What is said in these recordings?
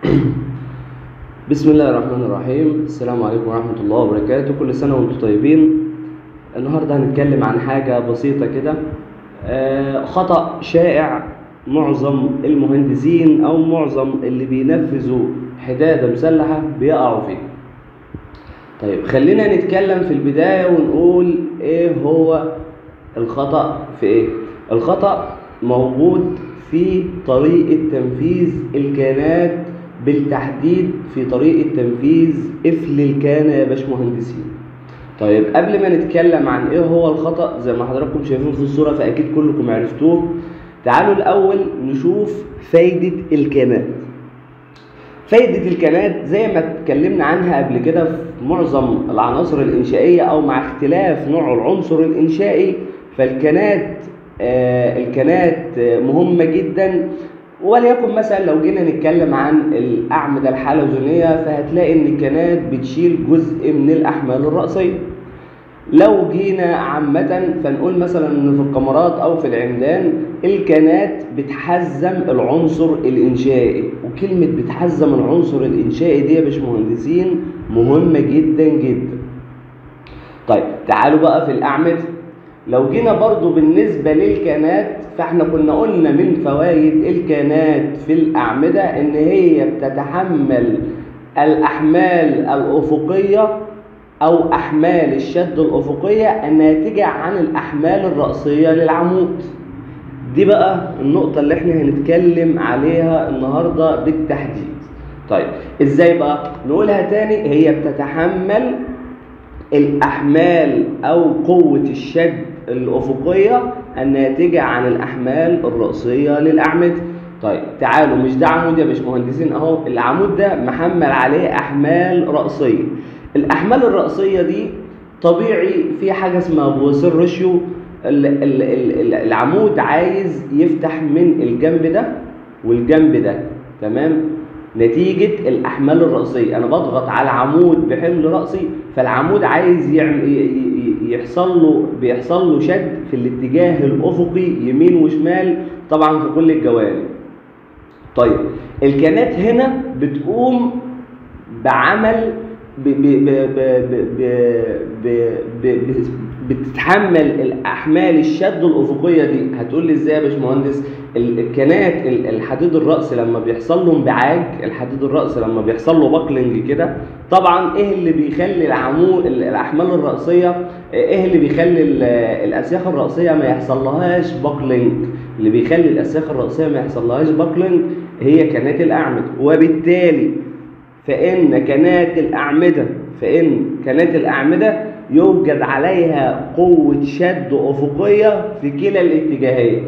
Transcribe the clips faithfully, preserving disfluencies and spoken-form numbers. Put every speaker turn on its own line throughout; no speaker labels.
بسم الله الرحمن الرحيم. السلام عليكم ورحمة الله وبركاته. كل سنة وانتم طيبين. النهاردة هنتكلم عن حاجة بسيطة كده، آه، خطأ شائع معظم المهندسين أو معظم اللي بينفذوا حدادة مسلحة بيقعوا فيه. طيب خلينا نتكلم في البداية ونقول ايه هو الخطأ في ايه. الخطأ موجود في طريقة تنفيذ الكانات، بالتحديد في طريقة تنفيذ قفل الكانة يا باشمهندسين. طيب قبل ما نتكلم عن ايه هو الخطأ زي ما حضراتكم شايفين في الصورة، فأكيد كلكم عرفتوه. تعالوا الأول نشوف فايدة الكانات. فايدة الكانات زي ما اتكلمنا عنها قبل كده في معظم العناصر الإنشائية أو مع اختلاف نوع العنصر الإنشائي، فالكانات آه الكانات آه مهمة جدا. وليكن مثلا لو جينا نتكلم عن الأعمدة الحلزونية، فهتلاقي إن الكانات بتشيل جزء من الأحمال الرأسية. لو جينا عامة فنقول مثلا إن في الكمرات أو في العمدان الكانات بتحزم العنصر الإنشائي، وكلمة بتحزم العنصر الإنشائي دي يا باشمهندسين مهمة جدا جدا. طيب تعالوا بقى في الأعمدة. لو جينا برضو بالنسبة للكانات، فاحنا كنا قلنا من فوائد الكانات في الأعمدة إن هي بتتحمل الأحمال الأفقية أو أحمال الشد الأفقية الناتجة عن الأحمال الرأسية للعمود. دي بقى النقطة اللي احنا هنتكلم عليها النهاردة بالتحديد. طيب ازاي بقى؟ نقولها تاني. هي بتتحمل الأحمال أو قوة الشد الأفقية الناتجة عن الأحمال الرأسية للأعمدة. طيب تعالوا، مش ده عمود يا باشمهندسين اهو، العمود ده محمل عليه أحمال رأسية. الأحمال الرأسية دي طبيعي في حاجة اسمها بواسير ريشيو. العمود عايز يفتح من الجنب ده والجنب ده، تمام؟ نتيجة الأحمال الرأسية أنا بضغط على العمود بحمل رأسي، فالعمود عايز يحصل له بيحصل له شد في الاتجاه الأفقي يمين وشمال، طبعا في كل الجوانب. طيب الكانات هنا بتقوم بعمل ب ب ب ب ب ب بتتحمل الأحمال الشد الأفقية دي. هتقول لي ازاي يا باشمهندس؟ الكانات الحديد الرأس لما بيحصل له انبعاج، الحديد الرأس لما بيحصل له باكلينج كده، طبعا ايه اللي بيخلي العمود الأحمال الرأسية، ايه اللي بيخلي الأسياخ الرأسية ما يحصلهاش باكلينج؟ اللي بيخلي الأسياخ الرأسية ما يحصلهاش باكلينج هي كانات الأعمدة. وبالتالي فإن كانات الأعمدة فإن كانات الأعمدة يوجد عليها قوة شد أفقية في كلا الاتجاهين،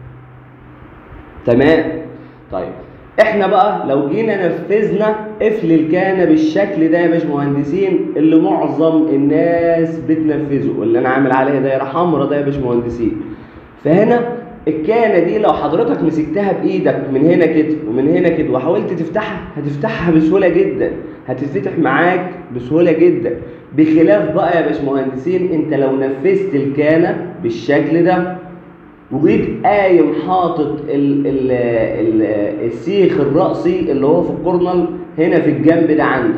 تمام؟ طيب احنا بقى لو جينا نفذنا قفل الكانة بالشكل ده يا باشمهندسين اللي معظم الناس بتنفذه، واللي انا عامل عليها دايره حمراء ده يا باشمهندسين، فهنا الكانة دي لو حضرتك مسكتها بايدك من هنا كده ومن هنا كده وحاولت تفتحها، هتفتحها بسهولة جدا، هتتفتح معاك بسهولة جدا. بخلاف بقى يا باشمهندسين انت لو نفذت الكانة بالشكل ده وجيت قايم حاطط ال ال ال السيخ الرأسي اللي هو في الكورنل هنا في الجنب ده عندك.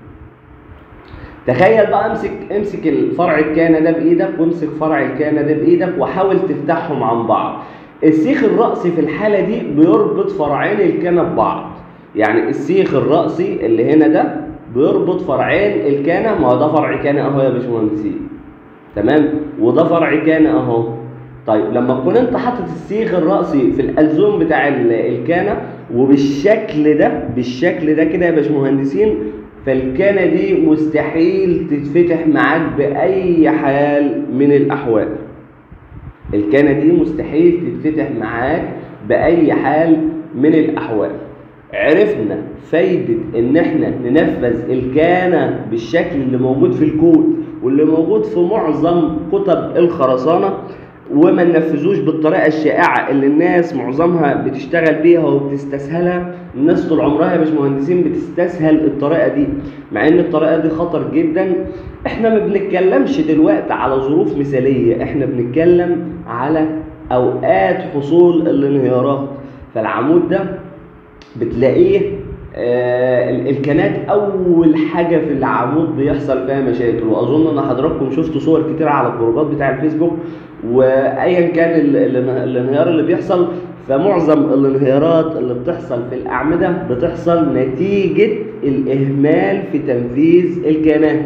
تخيل بقى، امسك امسك الفرع الكانة ده بايدك وامسك فرع الكانة ده بايدك وحاول تفتحهم عن بعض. السيخ الرأسي في الحالة دي بيربط فرعين الكانة ببعض، يعني السيخ الرأسي اللي هنا ده بيربط فرعين الكانة. ما هو ده فرع كانة اهو يا باشمهندسين، تمام؟ وده فرع كانة اهو. طيب لما تكون انت حاطط السيخ الرأسي في الألزوم بتاع الكانة وبالشكل ده بالشكل ده كده يا باشمهندسين، فالكانة دي مستحيل تتفتح معاك بأي حال من الأحوال. الكانة دي مستحيل تتفتح معاك بأي حال من الأحوال. عرفنا فايدة ان احنا ننفذ الكانة بالشكل اللي موجود في الكود واللي موجود في معظم كتب الخرسانة، وما ننفذوش بالطريقة الشائعة اللي الناس معظمها بتشتغل بيها وبتستسهلها. الناس طول عمرها يا باشمهندسين بتستسهل الطريقة دي، مع ان الطريقة دي خطر جدا. احنا ما بنتكلمش دلوقتي على ظروف مثالية، احنا بنتكلم على اوقات حصول الانهيارات. فالعمود ده بتلاقيه آه الكانات اول حاجه في العمود بيحصل فيها مشاكل، واظن ان حضراتكم شفتوا صور كتير على الجروبات بتاع الفيسبوك، وايا كان ال ال الانهيار اللي بيحصل، فمعظم الانهيارات اللي بتحصل في الاعمده بتحصل نتيجه الاهمال في تنفيذ الكانات.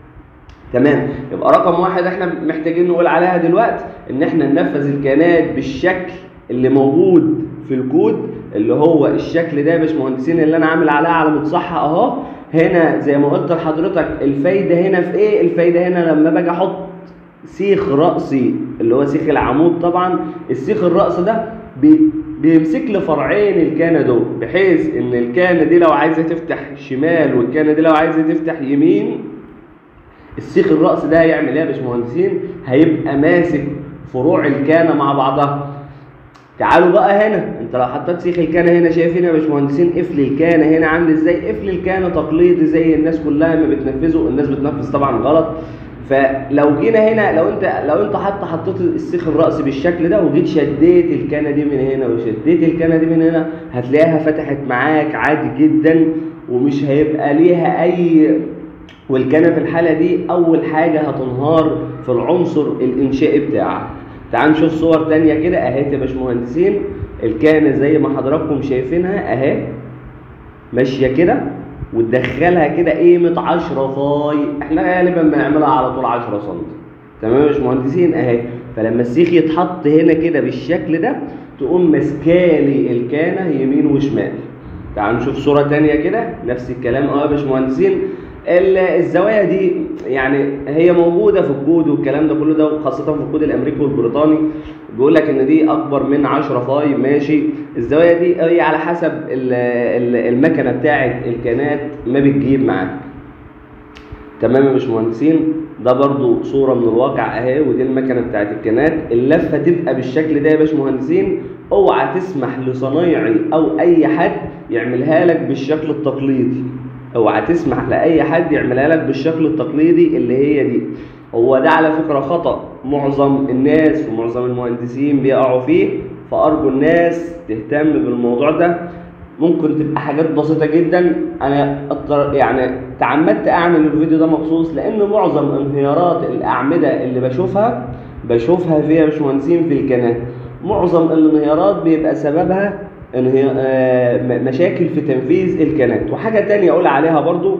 تمام، يبقى رقم واحد احنا محتاجين نقول عليها دلوقتي ان احنا ننفذ الكانات بالشكل اللي موجود في الكود، اللي هو الشكل ده يا باشمهندسين اللي انا عامل عليه علامه صح اهو. هنا زي ما قلت لحضرتك الفايده هنا في ايه؟ الفايده هنا لما باجي احط سيخ رأسي اللي هو سيخ العمود، طبعا السيخ الرأس ده بي بيمسك لي فرعين الكانه دول، بحيث ان الكانه دي لو عايزه تفتح شمال والكانه دي لو عايزه تفتح يمين، السيخ الرأس ده هيعمل ايه يا باشمهندسين؟ هيبقى ماسك فروع الكانه مع بعضها. تعالوا بقى هنا، انت لو حطيت سيخ الكانه هنا، شايفين يا باشمهندسين قفل الكانه هنا عامل ازاي؟ قفل الكانه تقليدي زي الناس كلها ما بتنفذه، الناس بتنفذ طبعا غلط. فلو جينا هنا، لو انت لو انت حتى حطيت السيخ الرأس بالشكل ده وجيت شديت الكانه دي من هنا وشديت الكانه دي من هنا، هتلاقيها فتحت معاك عادي جدا ومش هيبقى ليها اي. والكانه في الحاله دي اول حاجه هتنهار في العنصر الانشائي بتاعها. تعال نشوف صور تانية كده اهي يا باشمهندسين. الكانه زي ما حضراتكم شايفينها اهي ماشيه كده، وتدخلها كده قيمه عشرة فاي، احنا غالبا بنعملها على طول عشرة سم. تمام يا باشمهندسين اهي. فلما السيخ يتحط هنا كده بالشكل ده، تقوم ماسكالي الكانه يمين وشمال. تعال نشوف صوره تانية كده نفس الكلام اهو يا باشمهندسين. الزوايا دي يعني هي موجوده في الكود والكلام ده كله ده، وخاصه في الكود الامريكي والبريطاني بيقول لك ان دي اكبر من عشرة فاي. ماشي، الزوايا دي هي على حسب المكنه بتاعه الكانات ما بتجيب معاك. تمام يا باشمهندسين، ده برضو صوره من الواقع اهي، ودي المكنه بتاعه الكانات. اللفه تبقى بالشكل ده يا باشمهندسين، اوعى تسمح لصنايعي او اي حد يعملها لك بالشكل التقليدي، اوعى تسمح لاي حد يعملها لك بالشكل التقليدي اللي هي دي. هو ده على فكره خطأ معظم الناس ومعظم المهندسين بيقعوا فيه، فارجو الناس تهتم بالموضوع ده. ممكن تبقى حاجات بسيطه جدا. انا يعني تعمدت اعمل الفيديو ده مخصوص لان معظم انهيارات الاعمده اللي بشوفها بشوفها فيها يا باشمهندسين في الكنات. معظم الانهيارات بيبقى سببها مشاكل في تنفيذ الكانات. وحاجه تانية اقول عليها برضو،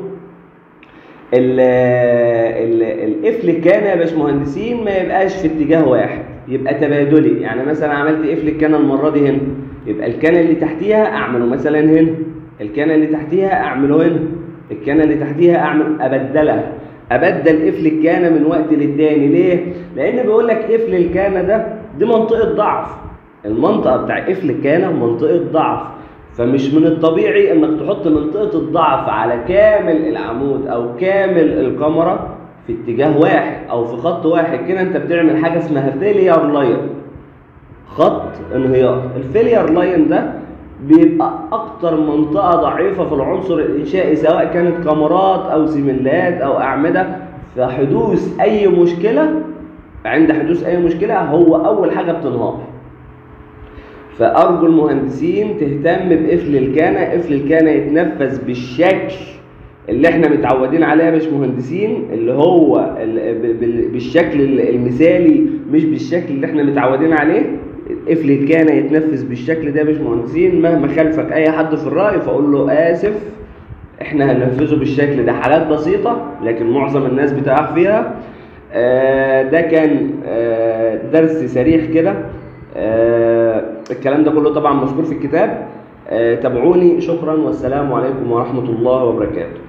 القفل الكانه يا باشمهندسين ما يبقاش في اتجاه واحد، يبقى تبادلي. يعني مثلا عملت قفل الكانه المره دي هنا، يبقى الكانه اللي تحتيها اعمله مثلا هنا، الكانه اللي تحتيها اعمله هنا، الكانه اللي تحتيها اعمل ابدلها، ابدل قفل الكانه من وقت للتاني. ليه؟ لان بيقول لك قفل الكانه ده دي منطقه ضعف، المنطقه بتاع قفل الكانه منطقه ضعف، فمش من الطبيعي انك تحط منطقه الضعف على كامل العمود او كامل الكاميرا في اتجاه واحد او في خط واحد. كده انت بتعمل حاجه اسمها فيلير لاين، خط انهيار. الفيلير لاين ده بيبقى اكتر منطقه ضعيفه في العنصر الانشائي، سواء كانت كاميرات او سيميلات او اعمده. فحدوث اي مشكله، عند حدوث اي مشكله هو اول حاجه بتنهار. فارجو المهندسين تهتم بقفل الكانه. قفل الكانه يتنفذ بالشكل اللي احنا متعودين عليه يا باشمهندسين، اللي هو بالشكل المثالي، مش بالشكل اللي احنا متعودين عليه. قفل الكانه يتنفذ بالشكل ده يا باشمهندسين. مهما خالفك اي حد في الراي فاقول له اسف، احنا هننفذه بالشكل ده. حالات بسيطه لكن معظم الناس بتقع فيها. آه ده كان آه درس سريع كده. آه الكلام ده كله طبعا مذكور في الكتاب. آه تابعوني، شكرا والسلام عليكم ورحمه الله وبركاته.